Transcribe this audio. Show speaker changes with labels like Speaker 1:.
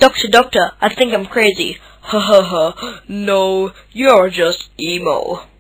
Speaker 1: Doctor, I think I'm crazy. Ha ha ha. No, you're just emo.